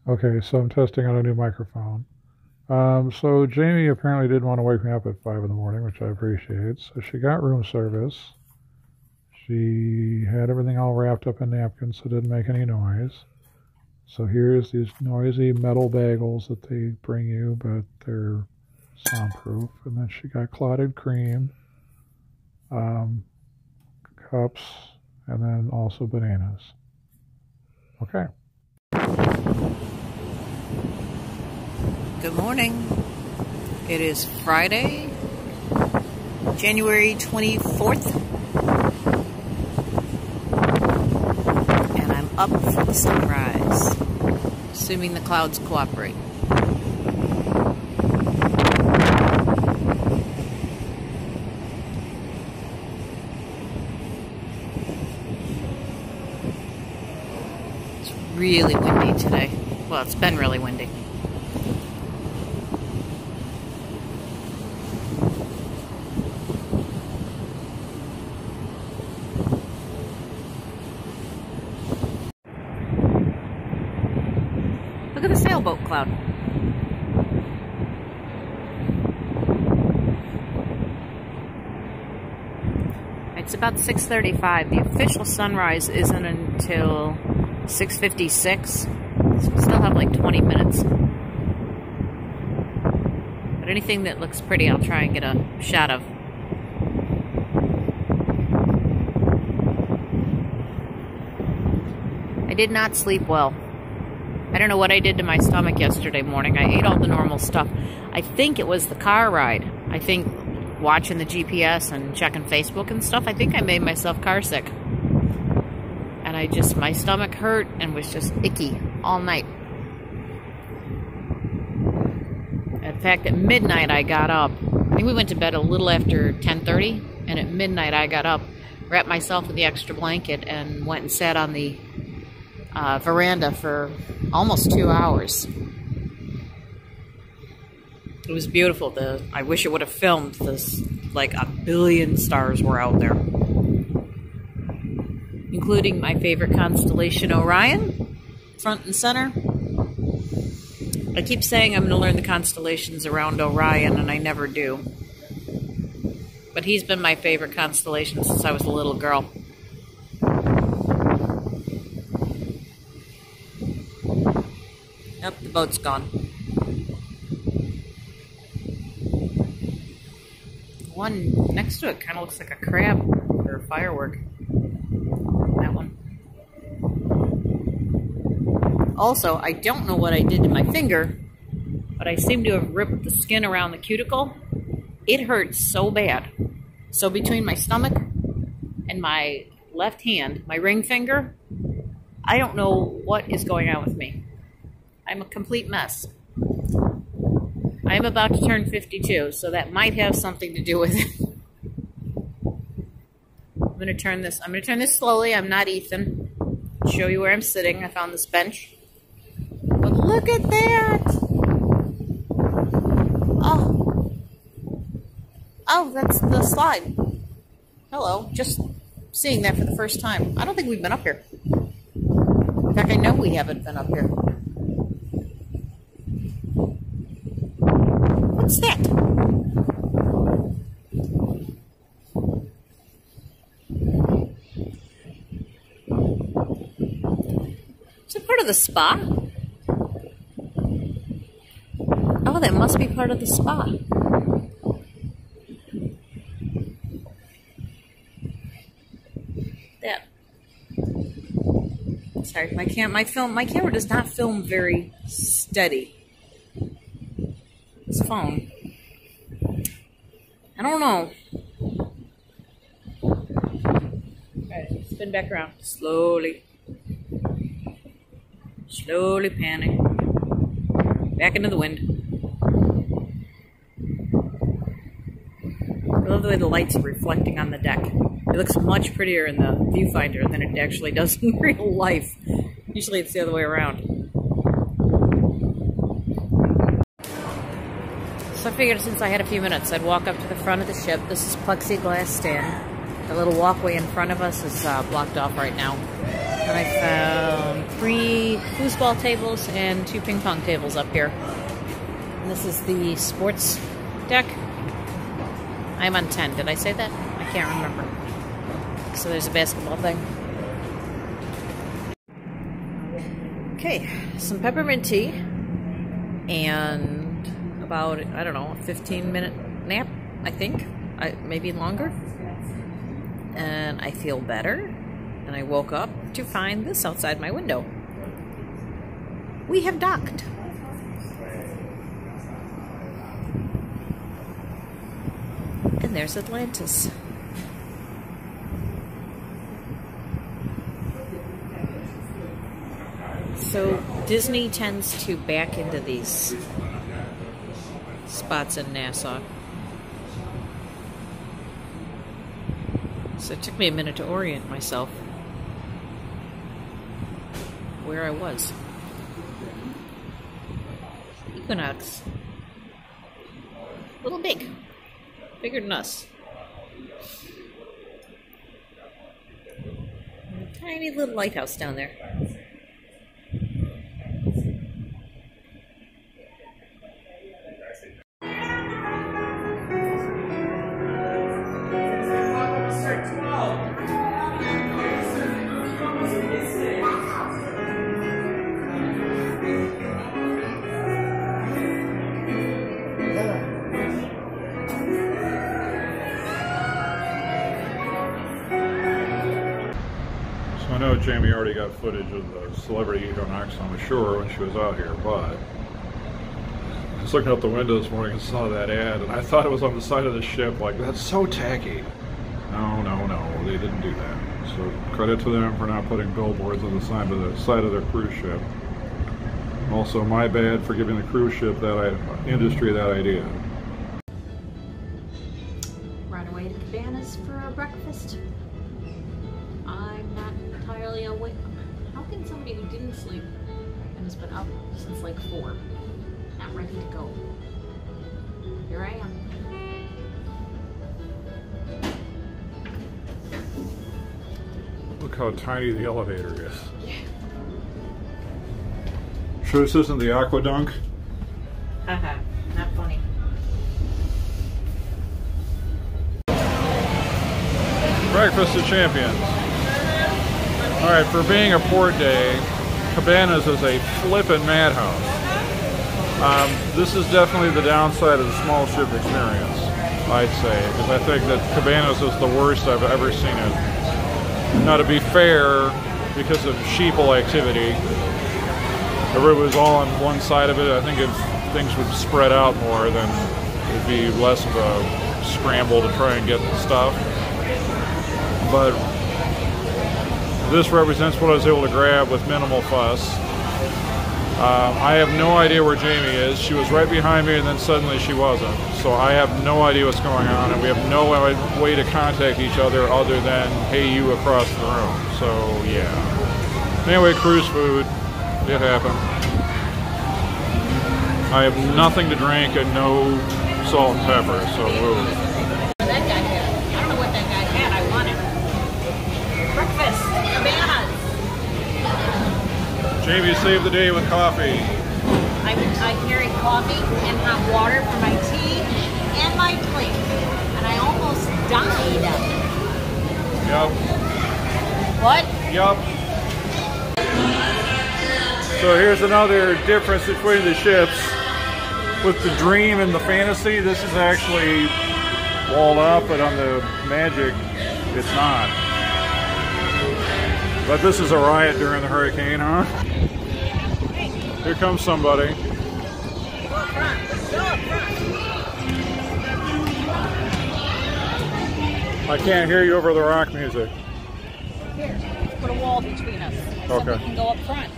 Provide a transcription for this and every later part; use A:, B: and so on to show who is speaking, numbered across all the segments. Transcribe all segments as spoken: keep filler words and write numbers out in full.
A: Okay, so I'm testing out a new microphone. Um, so Jamie apparently didn't want to wake me up at five in the morning, which I appreciate. So she got room service. She had everything all wrapped up in napkins so it didn't make any noise. So here's these noisy metal bagels that they bring you, but they're soundproof. And then she got clotted cream, um, cups, and then also bananas. Okay.
B: Good morning. It is Friday, January twenty-fourth, and I'm up for the sunrise, assuming the clouds cooperate. It's really windy today. Well, it's been really windy. Look at the sailboat cloud. It's about six thirty-five. The official sunrise isn't until six fifty-six. So we still have like twenty minutes. But anything that looks pretty, I'll try and get a shot of. I did not sleep well. I don't know what I did to my stomach yesterday morning. I ate all the normal stuff. I think it was the car ride. I think watching the G P S and checking Facebook and stuff, I think I made myself car sick. And I just, my stomach hurt and was just icky all night. In fact, at midnight I got up. I think we went to bed a little after ten thirty, and at midnight I got up, wrapped myself in the extra blanket, and went and sat on the uh, veranda for almost two hours. It was beautiful. The I wish it would have filmed this. Like a billion stars were out there, including my favorite constellation, Orion, front and center. I keep saying I'm going to learn the constellations around Orion, and I never do. But he's been my favorite constellation since I was a little girl. Yep, the boat's gone. One next to it kind of looks like a crab or a firework. That one. Also, I don't know what I did to my finger, but I seem to have ripped the skin around the cuticle. It hurts so bad. So between my stomach and my left hand, my ring finger, I don't know what is going on with me. I'm a complete mess. I'm about to turn fifty-two, so that might have something to do with it. I'm going to turn this, I'm going to turn this slowly. I'm not Ethan. I'll show you where I'm sitting. I found this bench. But look at that! Oh. Oh, that's the slide. Hello. Just seeing that for the first time. I don't think we've been up here. In fact, I know we haven't been up here. What's that? Is it part of the spa? Oh, that must be part of the spa. That. Sorry, my cam my film my camera does not film very steady. This phone. I don't know. Alright, spin back around. Slowly. Slowly panning. Back into the wind. I love the way the lights are reflecting on the deck. It looks much prettier in the viewfinder than it actually does in real life. Usually it's the other way around. So I figured since I had a few minutes, I'd walk up to the front of the ship. This is plexiglass stand. The little walkway in front of us is uh, blocked off right now. And I found three foosball tables and two ping pong tables up here. And this is the sports deck. I'm on ten. Did I say that? I can't remember. So there's a basketball thing. Okay, some peppermint tea and about, I don't know, a fifteen minute nap, I think. I, maybe longer. And I feel better. And I woke up to find this outside my window. We have docked. And there's Atlantis. So Disney tends to back into these spots in Nassau. So it took me a minute to orient myself where I was. Equinox. A little big. Bigger than us. And a tiny little lighthouse down there.
A: I know Jamie already got footage of the celebrity equinox on the shore when she was out here, but I was looking out the window this morning and saw that ad, and I thought it was on the side of the ship. Like, that's so tacky. No, no, no, they didn't do that. So credit to them for not putting billboards on the side of the side of their cruise ship. Also, my bad for giving the cruise ship that I, industry that idea.
B: Run away to Cabanas for our breakfast. I'm not entirely awake. How can somebody who didn't sleep and has been up since like four not ready to go? Here I am.
A: Look how tiny the elevator is. Yeah. Sure this isn't the aquadunk?
B: Haha, not funny.
A: Breakfast of Champions. Alright, for being a port day, Cabanas is a flippin' madhouse. Um, this is definitely the downside of the small ship experience, I'd say, because I think that Cabanas is the worst I've ever seen it. Now, to be fair, because of sheeple activity, if it was all on one side of it, I think if things would spread out more, then it'd be less of a scramble to try and get the stuff. But this represents what I was able to grab with minimal fuss. Um, I have no idea where Jamie is. She was right behind me and then suddenly she wasn't. So I have no idea what's going on, and we have no way to contact each other other than, hey, you across the room. So yeah. Anyway, cruise food. It happened. I have nothing to drink and no salt and pepper, so woo.
B: That guy had. I don't know what that guy had. I want it. Breakfast, Cabanas.
A: Jamie saved the day with coffee.
B: I, I carried coffee and hot water for my tea and my drink, and I almost died.
A: Yup.
B: What?
A: Yup. So here's another difference between the ships. With the Dream and the Fantasy, this is actually walled up, but on the Magic, it's not. But this is a riot during the hurricane, huh? Here comes somebody. I can't hear you over the rock music.
B: Here, let's put a wall between us. So
A: Okay.
B: we can go up front.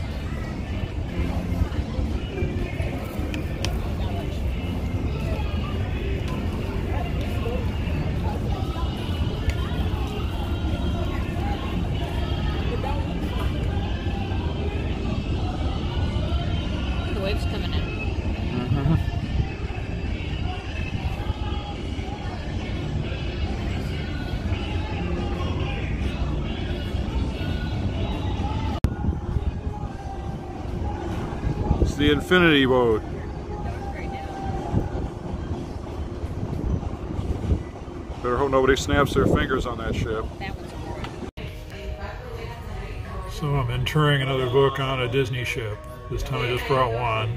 B: The waves coming in.
A: Mm-hmm. the infinity boat. Better hope nobody snaps their fingers on that ship. So I'm entering another book on a Disney ship. This time I just brought one.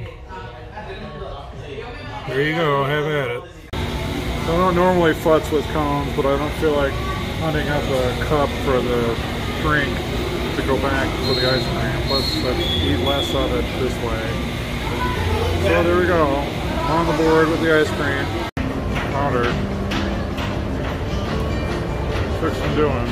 A: There you go, have at it. So I don't normally futz with cones, but I don't feel like hunting up a cup for the drink to go back for the ice cream. Plus I eat less of it this way. So there we go. On the board with the ice cream. Powdered. Fixing doing.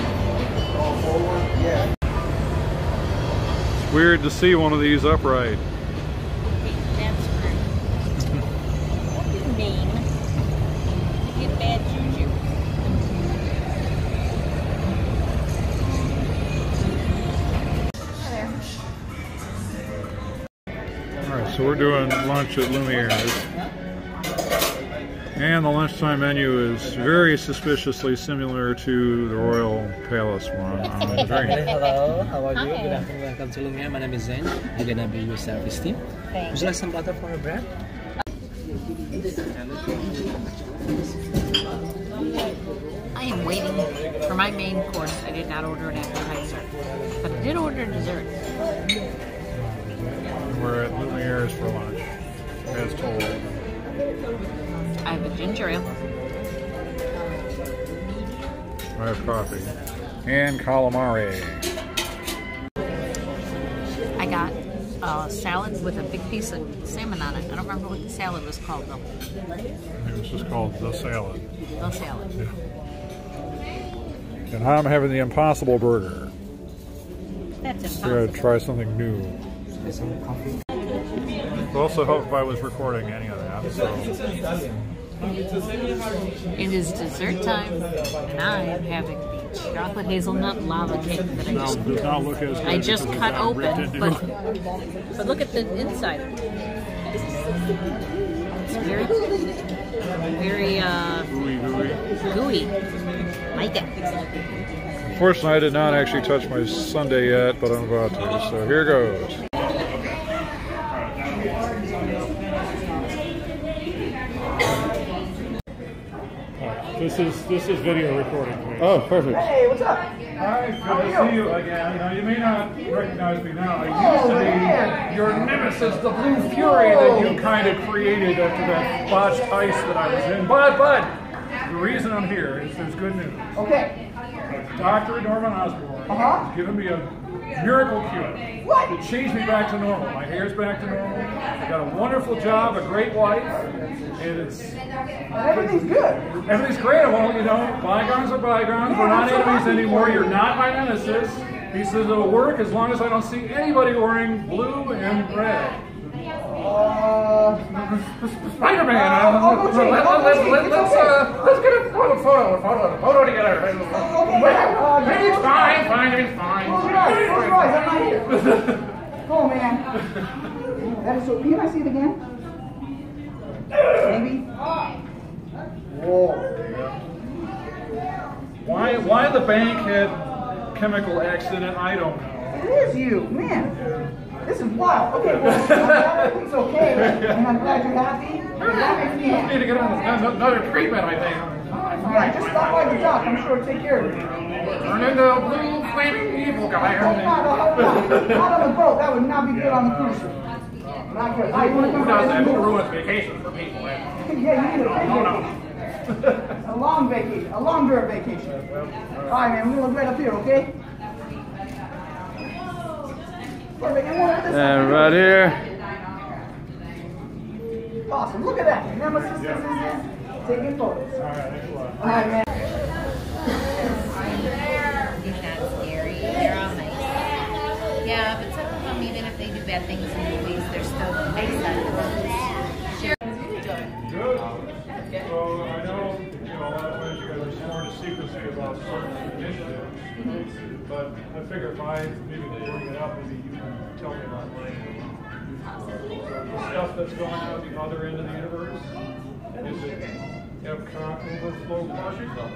A: It's weird to see one of these upright.
B: That's great. What do you mean? You get bad juju.
A: Alright, so we're doing lunch at Lumiere's. And the lunchtime menu is very suspiciously similar to the Royal Palace one on the drink.
C: Hello, how are you?
B: Hi.
C: Good afternoon, welcome to Lumiere. My name is Zain. I'm gonna be your service team.
B: Thanks.
C: Would you like some butter for your bread?
B: I am waiting for my main course. I did not order an appetizer, but I did order dessert.
A: We're at Lumiere's for lunch, as told.
B: I have a ginger ale.
A: I have coffee. And calamari.
B: I got a salad with a big piece of salmon on it. I don't remember what the salad was called though.
A: It was just called the salad.
B: The salad.
A: Yeah. And I'm having the Impossible Burger.
B: That's
A: We're going to
B: impossible.
A: try something new.
C: Some coffee.
A: It also helped if I was recording any of that. So.
B: It is dessert time, and I am having the chocolate hazelnut lava cake that I
A: Now,
B: just
A: does not look as good
B: I just
A: because
B: cut
A: it's not ripped
B: open,
A: into.
B: but but look at the inside. It's very very uh,
A: Gooey, gooey.
B: gooey. Like it.
A: Unfortunately, I did not actually touch my sundae yet, but I'm about to. So here goes. This is this is video recording. Please.
D: Oh, perfect.
E: Hey, what's up?
A: Hi, good to see you again. Now, you may not recognize me now. I used
E: Oh,
A: to be
E: man.
A: your nemesis, the Blue Fury that you kind of created after that botched heist that I was in. But, but, the reason I'm here is there's good news.
E: Okay.
A: Doctor Norman Osborn
E: Uh-huh.
A: has given me a miracle cure.
E: What?
A: It changed me back to normal. My hair's back to normal. I got a wonderful job, a great wife, and it's...
E: Everything's good.
A: Everything's great. Well, you know, bygones are bygones. We're not enemies anymore. You're not my nemesis. He says it'll work as long as I don't see anybody wearing blue and red.
E: Uh,
A: Spider-Man.
E: I'll- I'll go
A: Uh,
E: change.
A: let,
E: I'll go
A: let,
E: change.
A: let,
E: It's
A: let's
E: okay.
A: uh, let's get a photo, photo, photo, photo together.
E: Okay.
A: Well, it's fine, fine, it's fine.
E: Close your eyes. Close your eyes. I'm not here. Oh, man. That is so... Can I see it again? Maybe? Whoa.
A: Why, why the bank had chemical accident, I don't know.
E: It is you. Man. This is wild. Okay, well, I'm glad everything's okay, and I'm glad you're happy. That makes me
A: I need
E: happy.
A: to get on another treatment, I think.
E: All right, just stop by the doc. I'm sure it'll take care of it.
A: Turn into a blue flaming evil guy.
E: Oh, no, no, no, not on the boat. That would not be good on the cruise ship. Not good. All right, you want to
A: Who
E: come
A: does
E: by
A: that?
E: this
A: Who
E: boat?
A: ruins vacations for people? eh?
E: Yeah, you need a big
A: Oh, no.
E: vacation. A long vacation. A longer vacation. All right, man. We're going to look right up here, okay? Perfect. And one at this
D: And
E: side.
D: right here.
E: Awesome. Look at that. Nemesis is taking photos.
A: All right, thanks a lot.
E: All right, man.
F: You're not scary. They're all nice. Yeah, but some of them, even if they do bad things in movies, they're still nice. Sure.
A: Good. So I know, you know, a lot of times you guys are sworn to secrecy about certain initiatives, but I figure if I maybe bring it up, maybe you can tell me about mine. So the stuff that's going on at the other end of the universe, is it Epcot overflow project?
G: I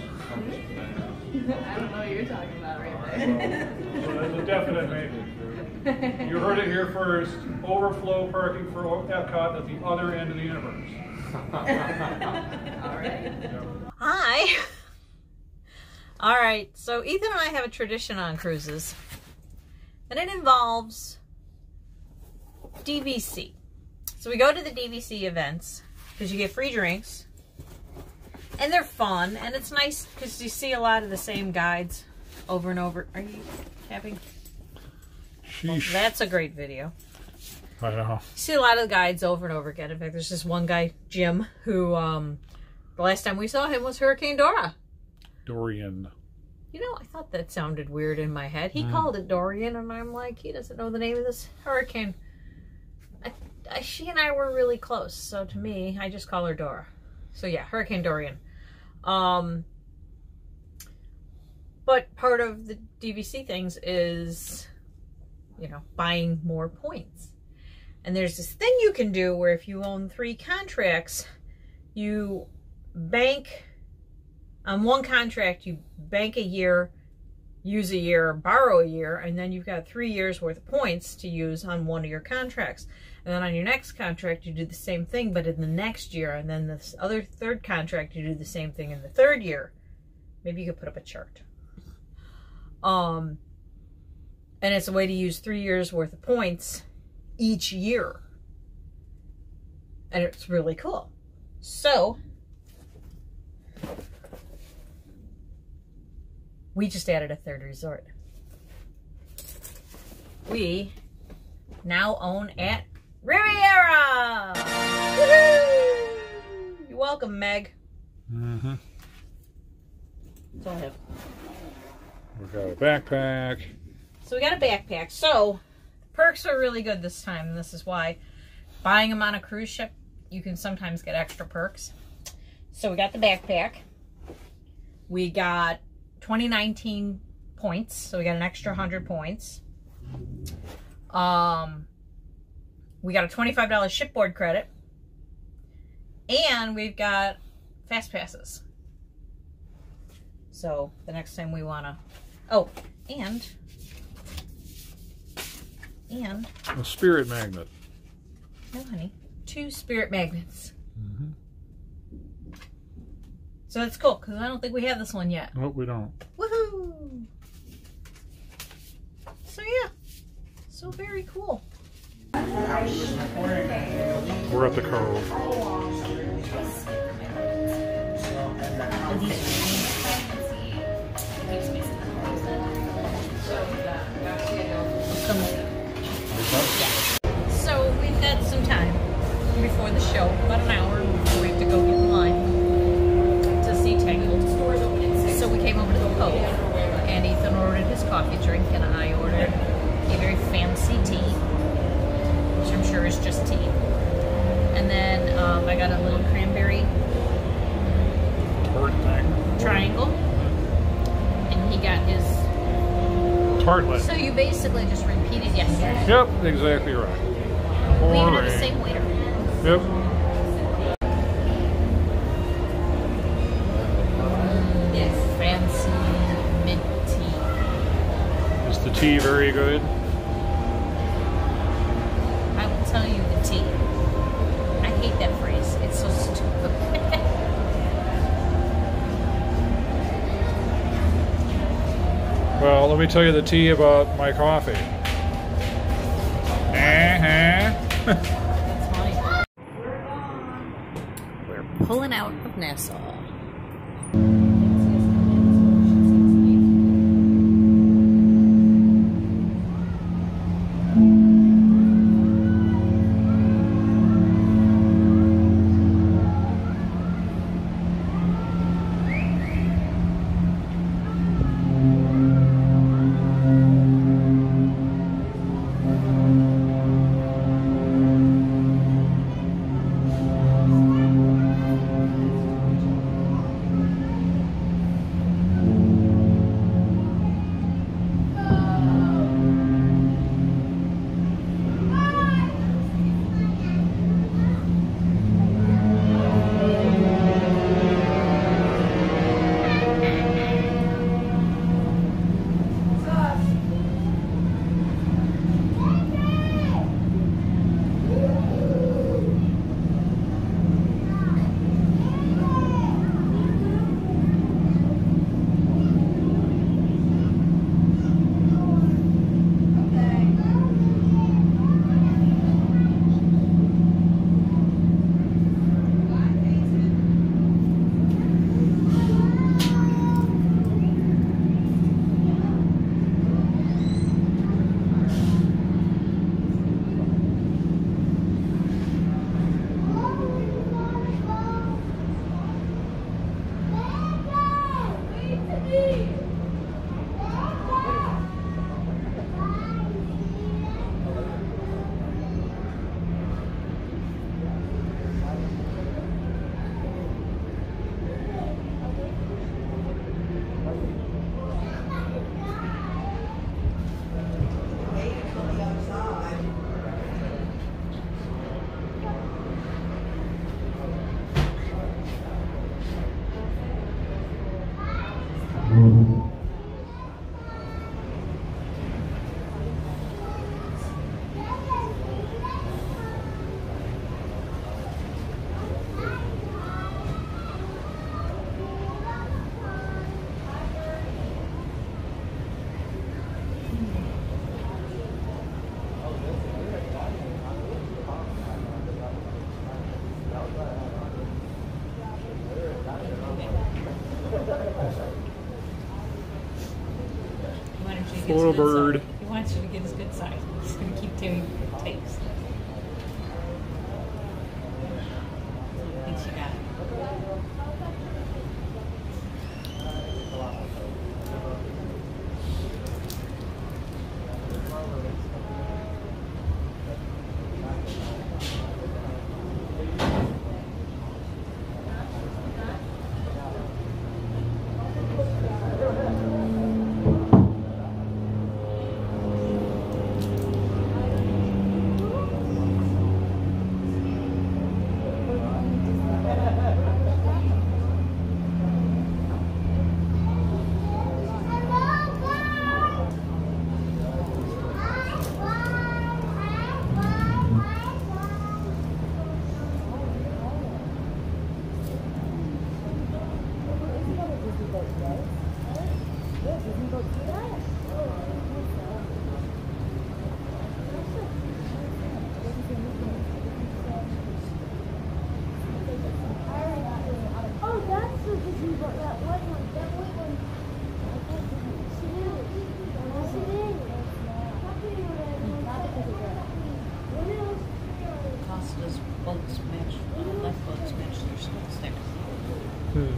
G: don't know what you're talking about right there.
A: So there's a definite maybe. You heard it here first. Overflow parking for Epcot at the other end of the universe.
B: All right. Yep. Hi. All right. So Ethan and I have a tradition on cruises, and it involves D V C. So we go to the D V C events because you get free drinks, and they're fun, and it's nice because you see a lot of the same guides over and over. Are you tapping? Well, that's a great video.
A: I know.
B: You see a lot of the guides over and over again. In fact, there's this one guy, Jim, who um, the last time we saw him was Hurricane Dora.
A: Dorian.
B: You know, I thought that sounded weird in my head. He
A: Mm.
B: called it Dorian, and I'm like, he doesn't know the name of this hurricane. I, I, she and I were really close, so to me, I just call her Dora. So yeah, Hurricane Dorian. Um, but part of the D V C things is, you know, buying more points. And there's this thing you can do where if you own three contracts, you bank on one contract, you bank a year, use a year, borrow a year, and then you've got three years worth of points to use on one of your contracts. And then on your next contract, you do the same thing, but in the next year. And then this other third contract, you do the same thing in the third year. Maybe you could put up a chart. Um, and it's a way to use three years worth of points each year. And it's really cool. So we just added a third resort. We now own at Riviera! Woohoo! You're welcome, Meg.
A: Mm-hmm.
B: That's all I have.
A: We got a backpack.
B: So we got a backpack. So perks are really good this time, and this is why buying them on a cruise ship, you can sometimes get extra perks. So we got the backpack. We got twenty nineteen points, so we got an extra one hundred points. Um, we got a twenty-five dollar shipboard credit. And we've got fast passes. So the next time we want to... Oh, and... And...
A: A spirit magnet.
B: No, honey. Two spirit magnets.
A: Mm-hmm.
B: So that's cool, because I don't think we have this one yet.
A: Nope, we don't.
B: Woohoo! So yeah. So very cool.
A: We're at the Cove.
B: So we've got some time before the show, about an hour before we have to go get in line to see Tangled. So we came over to the Cove, and Ethan ordered his coffee drink, and I ordered a very fancy tea, which I'm sure is just tea. And then um, I got a little cranberry
A: Tart thing.
B: triangle, and he got his
A: Tartlet.
B: So you basically just repeated yesterday.
A: Yep, exactly right.
B: We even have
A: Boring.
B: the same waiter.
A: Yep.
B: Yes. Fancy mint tea.
A: Is the tea very good?
B: I will tell you the tea. I hate that phrase. It's so stupid.
A: Well, let me tell you the tea about my coffee. Uh-huh.
B: That's funny. We're pulling out of Nassau.
A: Little bird.
B: He wants you to get his good side. He's going to keep telling you what it takes. I think she got it. Costa's boats match, left boats match their stick.
A: Hmm.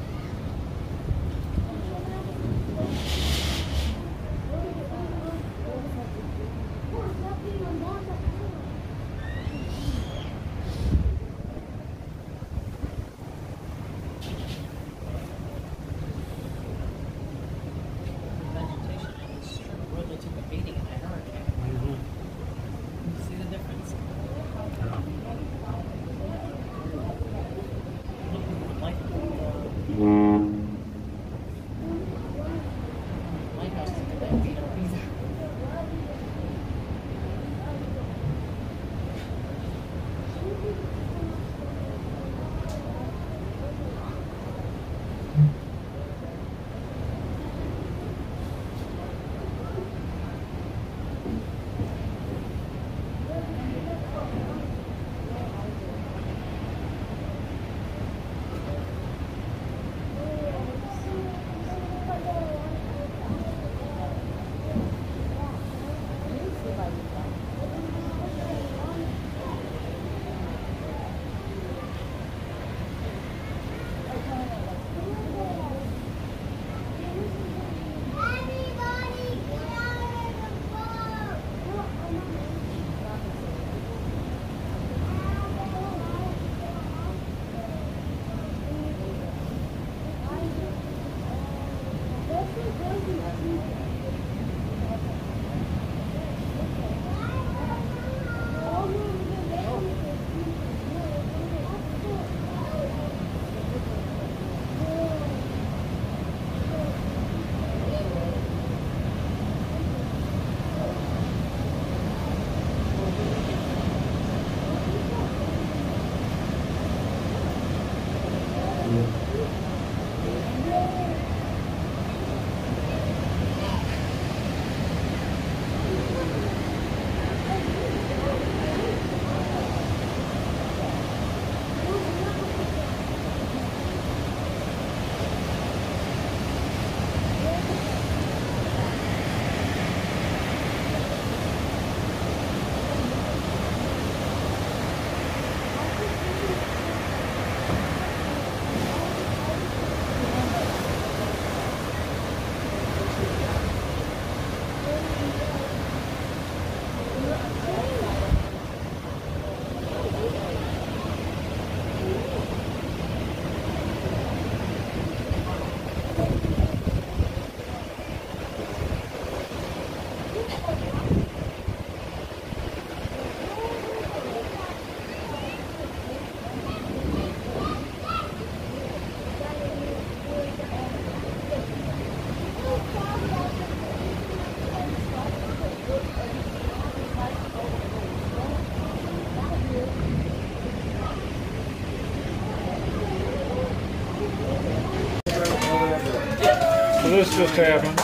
A: This just happened.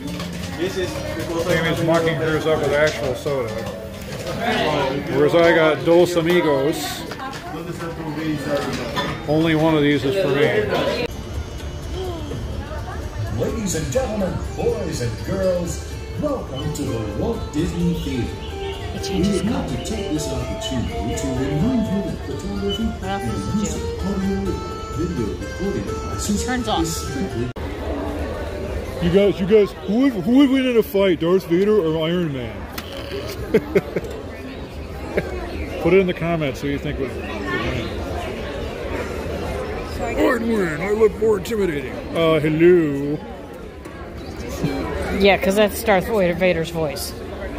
A: Amy's mucking hers up with actual soda. Whereas I got Dos Amigos. Only one of these is for me.
D: Ladies and gentlemen, boys and girls, welcome to the Walt Disney Theater. We would like to take this opportunity to remind you that photography and use of audio video recording devices
B: Turns off.
D: is strictly...
A: You guys, you guys, who would, who would win in a fight, Darth Vader or Iron Man? Put it in the comments who you think would, would win. I'd win. I look more intimidating. Uh, hello.
B: Yeah, because that's Darth Vader's voice.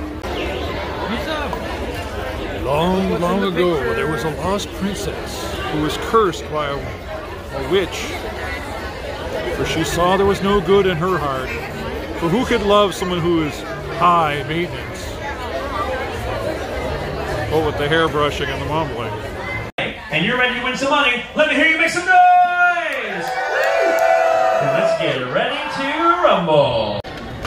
A: Long, long ago, there was a lost princess who was cursed by a, a witch. For she saw there was no good in her heart. For who could love someone who is high maintenance? But with the hair brushing and the mumbling.
G: And you're ready to win some money. Let me hear you make some noise! And let's get ready to rumble.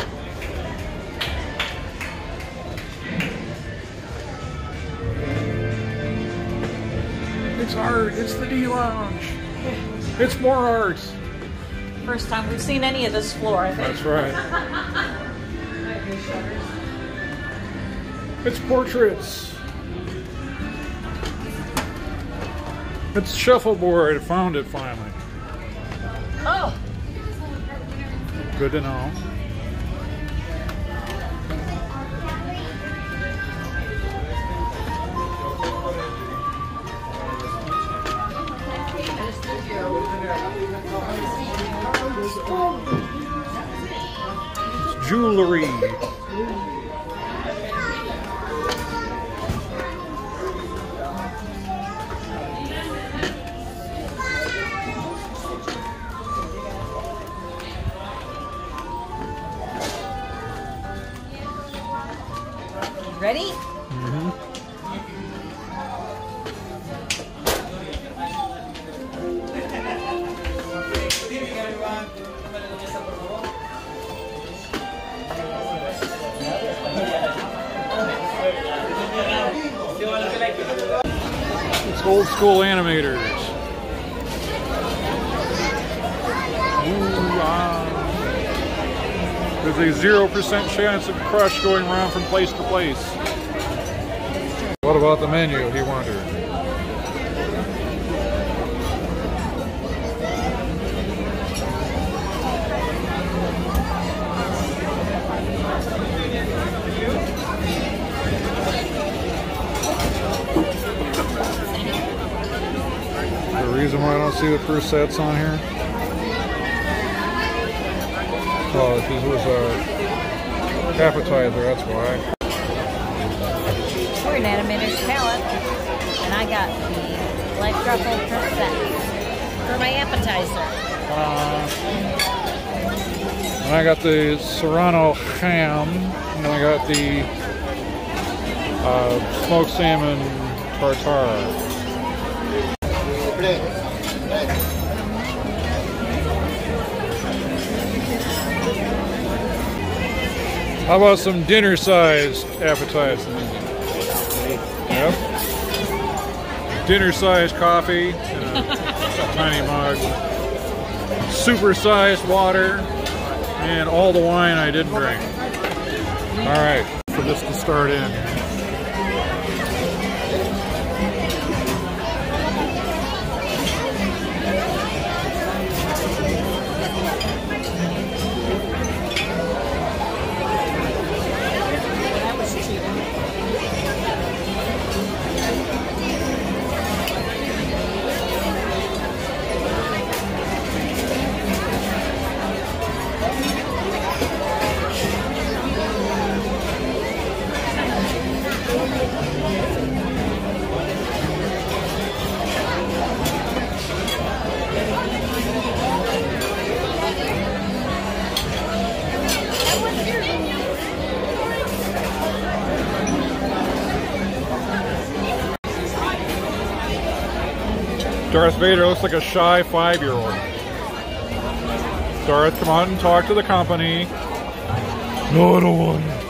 A: It's art. It's the D Lounge. It's more art.
B: First time we've seen any of this floor, I think.
A: That's right. It's portraits. It's shuffleboard. I found it finally.
B: Oh!
A: Good to know. It's jewelry.
B: Ready?
A: Mm-hmm. It's old school animators. Ooh, ah. There's a zero percent chance of crush going around from place to place. What about the menu, he wondered. The reason why I don't see the first sets on here? Oh, this was a appetizer, that's why.
B: We're in Animator's Palette, and I got the black truffle percent for my appetizer.
A: Uh, and I got the Serrano ham, and I got the uh, smoked salmon tartare. How about some dinner-sized appetizers? Yep. Dinner-sized coffee in a tiny mug. Super-sized water. And all the wine I didn't drink. Alright, for this to start in. Darth Vader looks like a shy five-year-old. Darth, come on and talk to the company. No, I don't want it.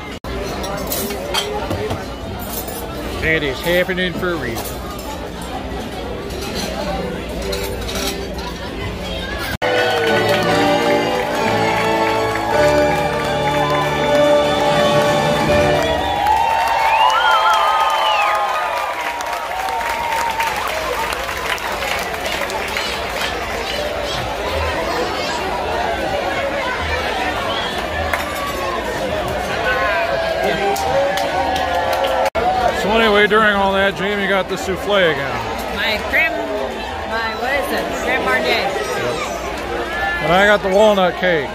A: That is happening for a reason. way, during all that, Jamie got the souffle again.
B: My creme, my, what is it? Creme marnier.
A: And I got the walnut cake.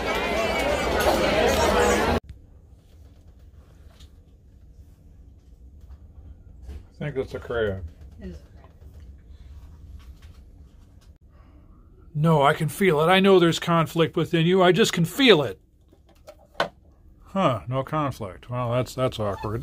A: I think that's a crab. No, I can feel it. I know there's conflict within you. I just can feel it. Huh, no conflict. Well, that's that's awkward.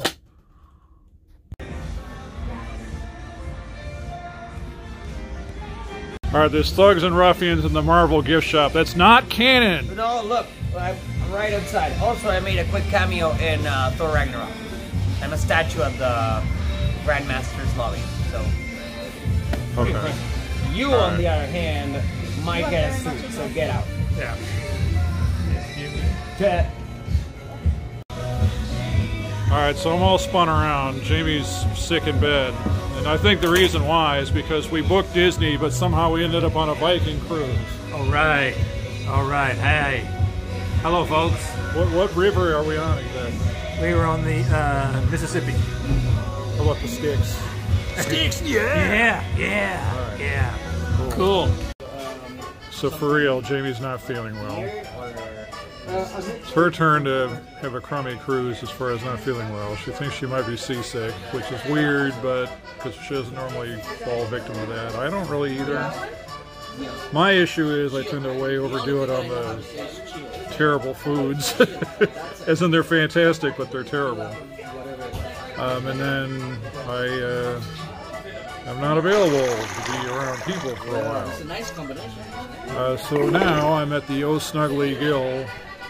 A: Alright, there's thugs and ruffians in the Marvel gift shop. That's not canon!
H: No, look, I'm right outside. Also, I made a quick cameo in uh, Thor Ragnarok. I'm a statue of the Grandmaster's lobby, so...
A: Okay.
H: You,
A: All
H: on
A: right.
H: the other hand, might get a suit, so get out.
A: Yeah.
H: Get.
A: Alright, so I'm all spun around. Jamie's sick in bed. And I think the reason why is because we booked Disney, but somehow we ended up on a Viking cruise.
I: All right. All right. Hey. Hello, folks.
A: What, what river are we on exactly?
I: We were on the uh, Mississippi.
A: How about the Styx?
I: Styx, yeah. Yeah, yeah,
A: Right.
I: yeah.
A: Cool. So for real, Jamie's not feeling well. It's her turn to have a crummy cruise as far as not feeling well. She thinks she might be seasick, which is weird, but because she doesn't normally fall victim to that. I don't really either. My issue is I tend to way overdo it on the terrible foods. As in they're fantastic, but they're terrible. Um, and then I uh, am not available to be around people for a while. Uh, so now I'm at the Oh Snuggly Gill.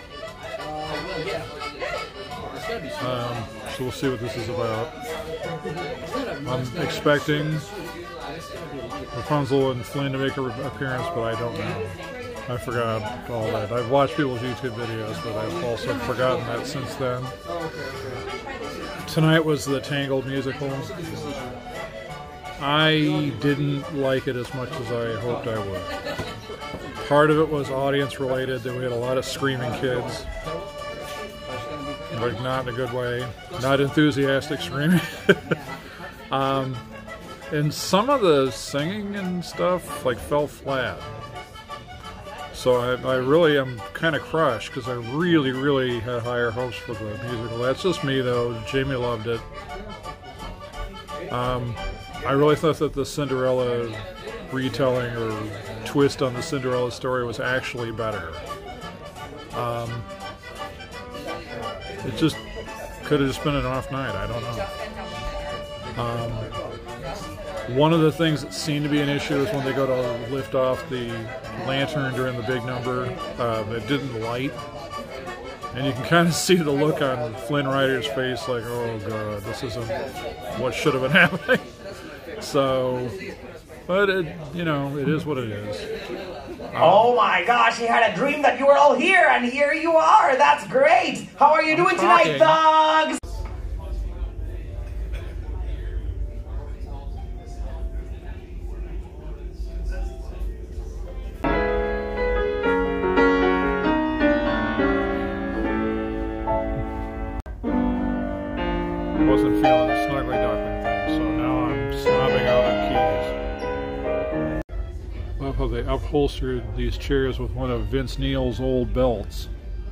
A: Um, so we'll see what this is about. I'm expecting Rapunzel and Flynn to make an appearance, but I don't know. I forgot all that. I've watched people's YouTube videos, but I've also forgotten that since then. Tonight was the Tangled musical. I didn't like it as much as I hoped I would. Part of it was audience related, that we had a lot of screaming kids. Like, not in a good way. Not enthusiastic screaming. um, and some of the singing and stuff, like, fell flat. So I, I really am kind of crushed, because I really, really had higher hopes for the musical. That's just me, though. Jamie loved it. Um, I really thought that the Cinderella retelling or twist on the Cinderella story was actually better. Um, it just could have just been an off night. I don't know. Um, one of the things that seemed to be an issue is when they go to lift off the lantern during the big number, um, it didn't light. And you can kind of see the look on Flynn Rider's face, like, oh god, this isn't what should have been happening. So, but it, you know, it is what it is. Um,
H: Oh my gosh, he had a dream that you were all here, and here you are. That's great. How are you
A: I'm
H: doing
A: talking.
H: tonight, thugs?
A: wasn't feeling the snuggly duckling thing, so now I'm snobbing out at keys. Love how they upholstered these chairs with one of Vince Neil's old belts.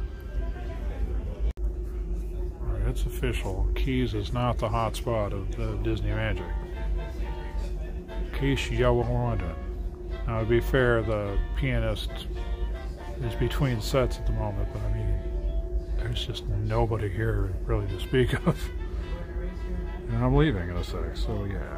A: Alright, it's official. Keys is not the hot spot of the Disney Magic. In case y'all were wondering. Now, to be fair, the pianist is between sets at the moment, but I mean, there's just nobody here really to speak of. And I'm leaving in a sec, so yeah.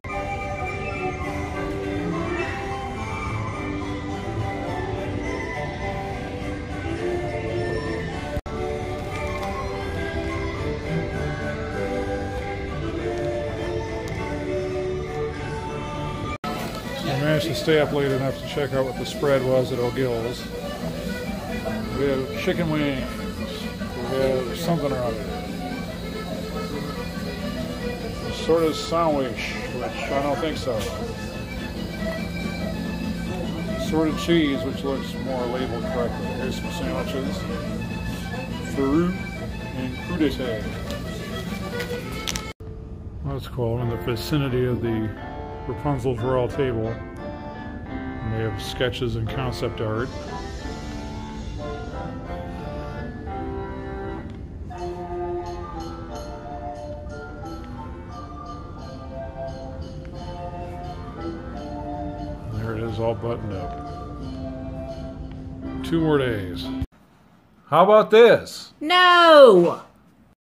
A: I managed to stay up late enough to check out what the spread was at O'Gill's. We have chicken wings. We have something or other. Sort of sandwich, which I don't think so. Sort of cheese, which looks more labeled correctly. Here's some sandwiches. Fruit and crudité. That's cool. I'm in the vicinity of the Rapunzel's Royal Table. And they have sketches and concept art. There it is, all buttoned up. Two more days. How about this?
B: No!